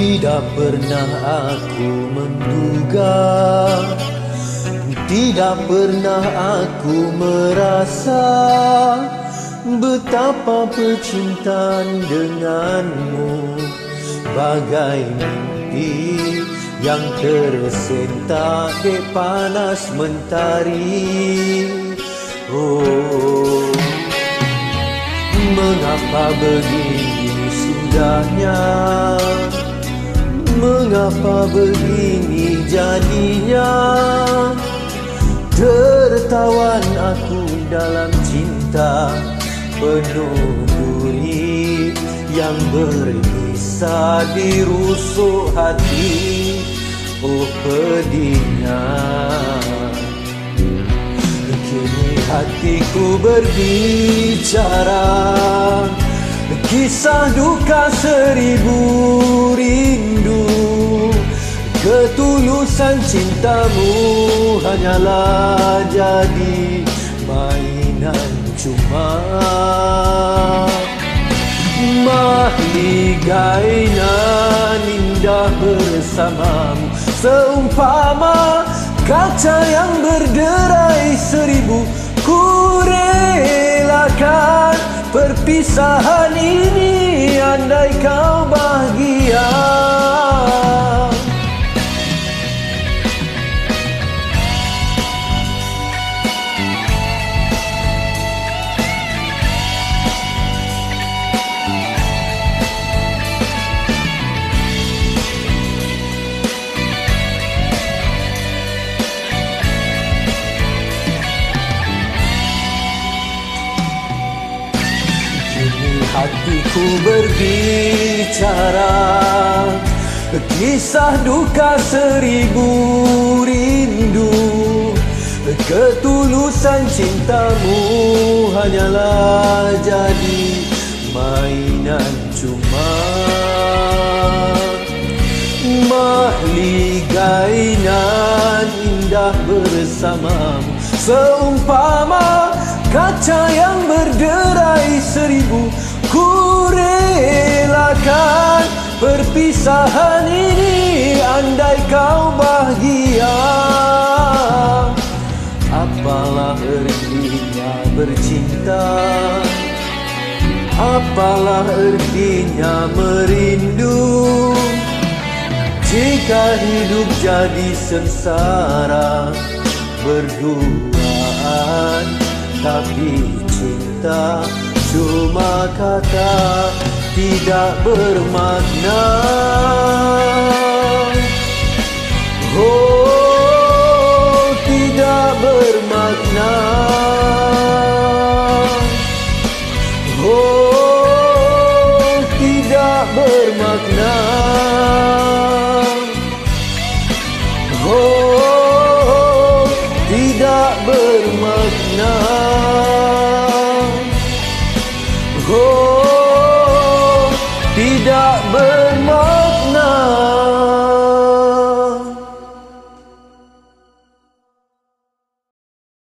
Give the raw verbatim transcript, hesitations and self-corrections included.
Tidak pernah aku menduga, tidak pernah aku merasa betapa percintaan denganmu bagai mimpi yang tersentak di panas mentari. Oh, mengapa begini sudahnya? Mengapa begini jadinya? Tertawan aku dalam cinta penuh duri yang berkisah di rusuk hati. Oh pedihnya, kini hatiku berbicara kisah duka seribu rindu. Ketulusan cintamu hanyalah jadi mainan cuma. Mahligainan indah bersamamu, seumpama kaca yang berderai seribu. Ku relakan perpisahan ini andai kau bahagia. Hatiku berbicara kisah duka seribu rindu. Ketulusan cintamu hanyalah jadi mainan cuma. Mahligainan indah bersamamu, seumpama kaca yang berderai seribu. Ku relakan perpisahan ini andai kau bahagia. Apalah artinya bercinta, apalah artinya merindu, jika hidup jadi sengsara berduaan. Tapi cinta cuma kata tidak bermakna. Oh, tidak bermakna. Oh, tidak bermakna. Oh, tidak bermakna.